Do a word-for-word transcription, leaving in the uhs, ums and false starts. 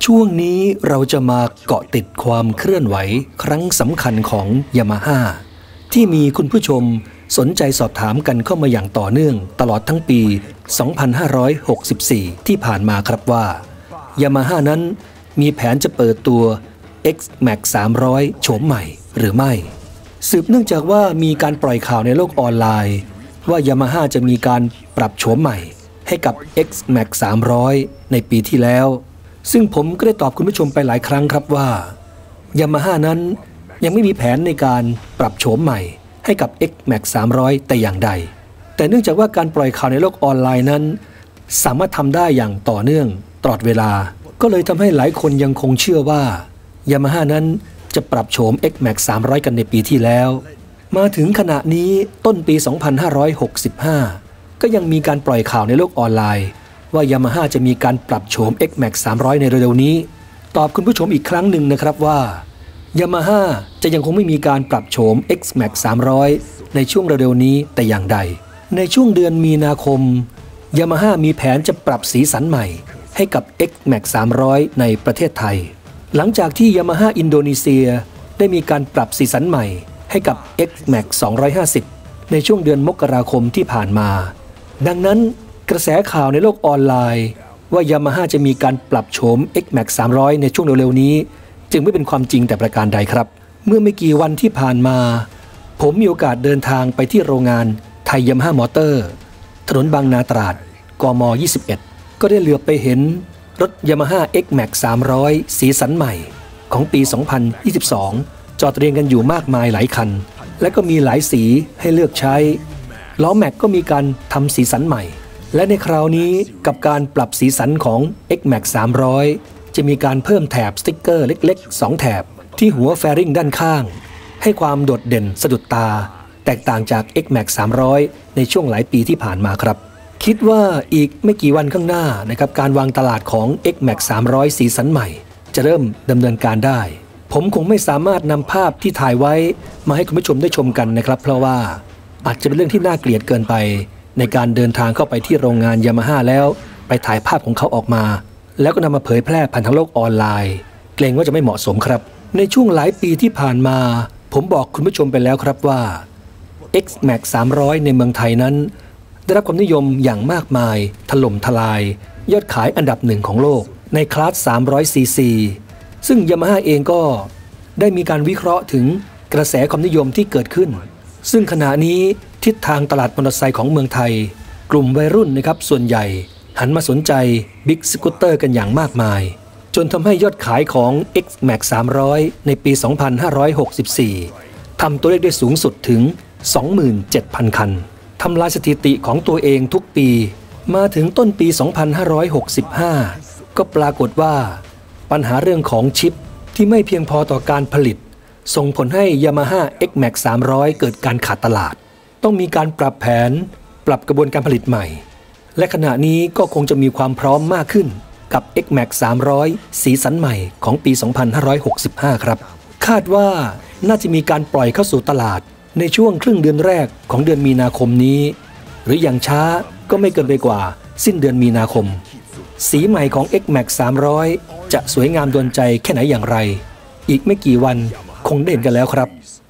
ช่วงนี้เราจะมาเกาะติดความเคลื่อนไหวครั้งสำคัญของยามาฮ่าที่มีคุณผู้ชมสนใจสอบถามกันเข้ามาอย่างต่อเนื่องตลอดทั้งปี สองพันห้าร้อยหกสิบสี่ ที่ผ่านมาครับว่ายามาฮ่านั้นมีแผนจะเปิดตัว เอ็กซ์ แม็กซ์ สามร้อย โฉมใหม่หรือไม่สืบเนื่องจากว่ามีการปล่อยข่าวในโลกออนไลน์ว่ายามาฮ่าจะมีการปรับโฉมใหม่ให้กับ เอ็กซ์ แม็กซ์ สามร้อย ในปีที่แล้วซึ่งผมก็ได้ตอบคุณผู้ชมไปหลายครั้งครับว่ายามาฮ่านั้นยังไม่มีแผนในการปรับโฉมใหม่ให้กับ เอ็กซ์ แม็กซ์ สามร้อย แต่อย่างใดแต่เนื่องจากว่าการปล่อยข่าวในโลกออนไลน์นั้นสามารถทำได้อย่างต่อเนื่องตลอดเวลาก็เลยทำให้หลายคนยังคงเชื่อว่ายามาฮ่านั้นจะปรับโฉม เอ็กซ์ แม็กซ์ สามร้อย กันในปีที่แล้วมาถึงขณะนี้ต้นปี สองพันห้าร้อยหกสิบห้า ก็ยังมีการปล่อยข่าวในโลกออนไลน์ว่ายามาฮ่าจะมีการปรับโฉม เอ็กซ์ แม็กซ์ สามร้อย ในเร็วๆนี้ตอบคุณผู้ชมอีกครั้งหนึ่งนะครับว่ายามาฮ่าจะยังคงไม่มีการปรับโฉม เอ็กซ์ แม็กซ์ สามร้อย ในช่วงเร็วๆนี้แต่อย่างใดในช่วงเดือนมีนาคมยามาฮ่ามีแผนจะปรับสีสันใหม่ให้กับ เอ็กซ์ แม็กซ์ สามร้อย ในประเทศไทยหลังจากที่ยามาฮ่าอินโดนีเซียได้มีการปรับสีสันใหม่ให้กับ เอ็กซ์ แม็กซ์ สองร้อยห้าสิบ ในช่วงเดือนมกราคมที่ผ่านมาดังนั้นกระแสข่าวในโลกออนไลน์ว่ายามาฮ่าจะมีการปรับโฉม เอ็กซ์ แม็กซ์ สามร้อย ในช่วงเร็วๆนี้จึงไม่เป็นความจริงแต่ประการใดครับเมื่อไม่กี่วันที่ผ่านมาผมมีโอกาสเดินทางไปที่โรงงานไทยยามาฮ่ามอเตอร์ถนนบางนาตราดกม ยี่สิบเอ็ด ก็ได้เหลือบไปเห็นรถยามาฮ่า เอ็กซ์ แม็กซ์ สามร้อย สีสันใหม่ของปี สองพันยี่สิบสอง จอดเรียงกันอยู่มากมายหลายคันและก็มีหลายสีให้เลือกใช้ล้อแม็กก็มีการทำสีสันใหม่และในคราวนี้กับการปรับสีสันของ เอ็กซ์ แม็กซ์ สามร้อย จะมีการเพิ่มแถบสติ๊กเกอร์เล็กๆ สอง แถบที่หัวแฟริงด้านข้างให้ความโดดเด่นสะดุดตาแตกต่างจาก เอ็กซ์ แม็กซ์ สามร้อย ในช่วงหลายปีที่ผ่านมาครับคิดว่าอีกไม่กี่วันข้างหน้านะครับการวางตลาดของ เอ็กซ์ แม็กซ์ สามร้อย สีสันใหม่จะเริ่มดำเนินการได้ผมคงไม่สามารถนำภาพที่ถ่ายไว้มาให้คุณผู้ชมได้ชมกันนะครับเพราะว่าอาจจะเป็นเรื่องที่น่าเกลียดเกินไปในการเดินทางเข้าไปที่โรงงานยามาฮ่าแล้วไปถ่ายภาพของเขาออกมาแล้วก็นำมาเผยแพร่ผ่านทางโลกออนไลน์เกรงว่าจะไม่เหมาะสมครับในช่วงหลายปีที่ผ่านมาผมบอกคุณผู้ชมไปแล้วครับว่า เอ็กซ์ แม็กซ์ สามร้อย ในเมืองไทยนั้นได้รับความนิยมอย่างมากมายถล่มทลายยอดขายอันดับหนึ่งของโลกในคลาส สามร้อย ซี ซี ซึ่งยามาฮ่าเองก็ได้มีการวิเคราะห์ถึงกระแสความนิยมที่เกิดขึ้นซึ่งขณะนี้ทิศทางตลาดมอเตอร์ไซค์ของเมืองไทยกลุ่มวัยรุ่นนะครับส่วนใหญ่หันมาสนใจบิ๊กสกูตเตอร์กันอย่างมากมายจนทำให้ยอดขายของ เอ็กซ์ แม็กซ์ สามร้อย ในปี สองพันห้าร้อยหกสิบสี่ ทำตัวเลขได้สูงสุดถึง สองหมื่นเจ็ดพัน คันทำลายสถิติของตัวเองทุกปีมาถึงต้นปี สองพันห้าร้อยหกสิบห้า ก็ปรากฏว่าปัญหาเรื่องของชิปที่ไม่เพียงพอต่อการผลิตส่งผลให้ Yamaha เอ็กซ์ แม็กซ์ สามร้อย เกิดการขาดตลาดต้องมีการปรับแผนปรับกระบวนการผลิตใหม่และขณะนี้ก็คงจะมีความพร้อมมากขึ้นกับ เอ็กซ์ แม็กซ์ สามร้อย สีสันใหม่ของปี สองพันห้าร้อยหกสิบห้า ครับคาดว่าน่าจะมีการปล่อยเข้าสู่ตลาดในช่วงครึ่งเดือนแรกของเดือนมีนาคมนี้หรืออย่างช้าก็ไม่เกินไปกว่าสิ้นเดือนมีนาคมสีใหม่ของ เอ็กซ์ แม็กซ์ สามร้อย จะสวยงามโดนใจแค่ไหนอย่างไรอีกไม่กี่วันคงได้เห็นกันแล้วครับ